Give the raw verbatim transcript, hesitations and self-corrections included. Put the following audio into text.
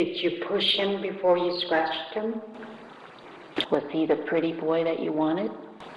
Did you push him before you scratched him? Was he the pretty boy that you wanted?